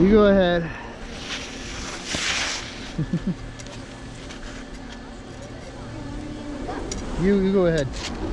You go ahead. You go ahead.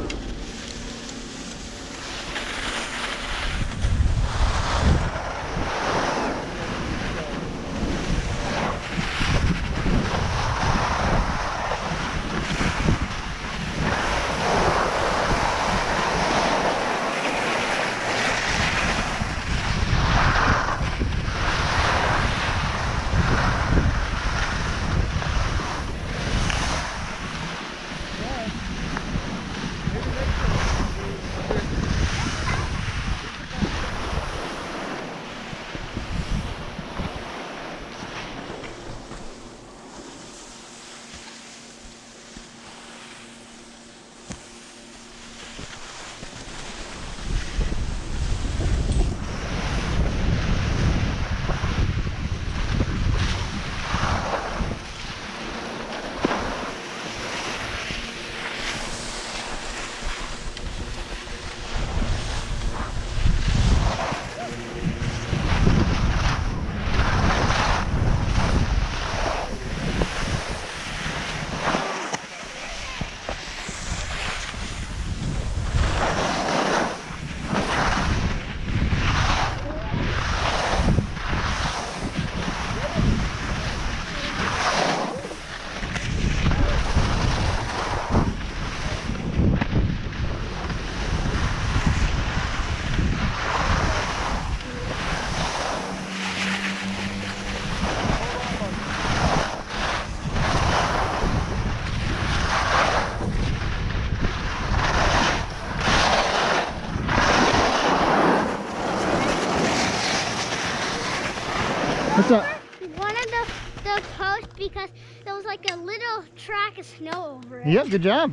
What's up? One of the posts because there was like a little track of snow over it. Yep, good job.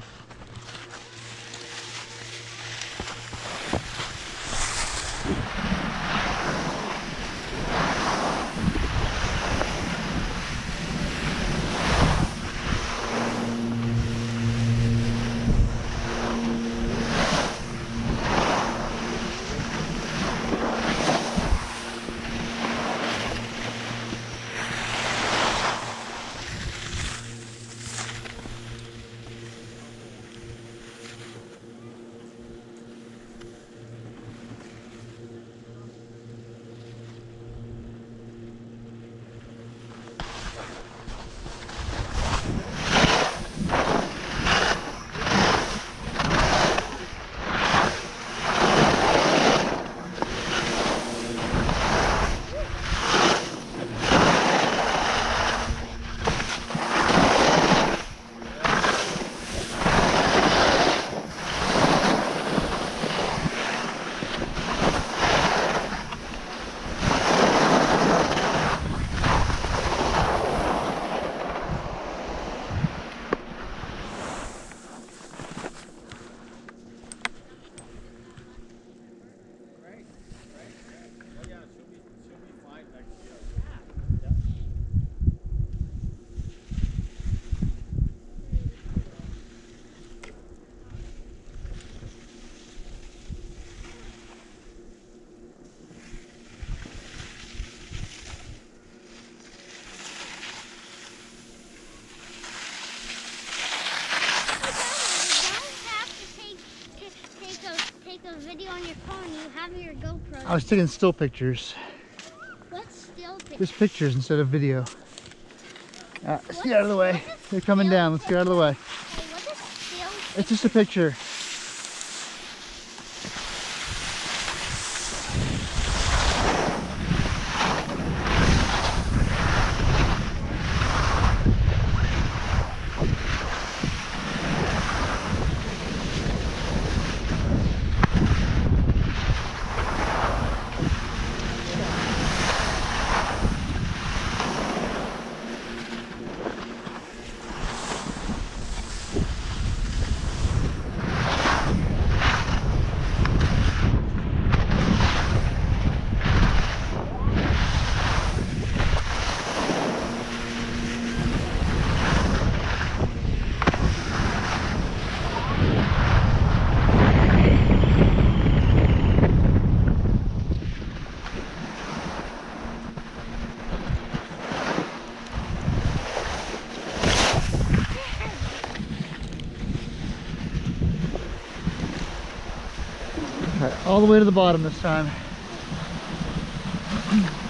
A video on your phone, you have your GoPro. I was taking still pictures. What's still pictures? Just pictures instead of video. Let's get out of the way. They're coming down. Let's get out of the way. Hey, what is still picture? It's just a picture. All right, all the way to the bottom this time.